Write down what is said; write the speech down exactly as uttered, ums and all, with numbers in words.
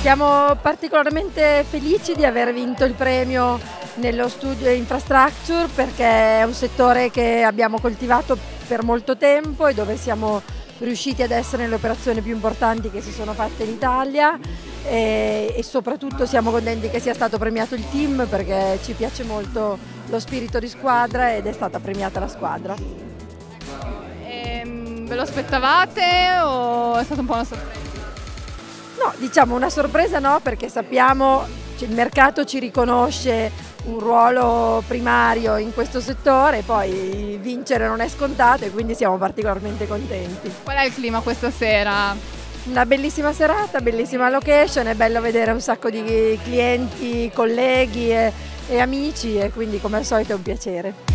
Siamo particolarmente felici di aver vinto il premio nello studio Infrastructure, perché è un settore che abbiamo coltivato per molto tempo e dove siamo riusciti ad essere nelle operazioni più importanti che si sono fatte in Italia, e, e soprattutto siamo contenti che sia stato premiato il team, perché ci piace molto lo spirito di squadra ed è stata premiata la squadra. Ehm, ve lo aspettavate o è stata un po' una sorpresa? No, diciamo una sorpresa no, perché sappiamo che il mercato ci riconosce un ruolo primario in questo settore, poi vincere non è scontato e quindi siamo particolarmente contenti. Qual è il clima questa sera? Una bellissima serata, bellissima location, è bello vedere un sacco di clienti, colleghi e, e amici, e quindi come al solito è un piacere.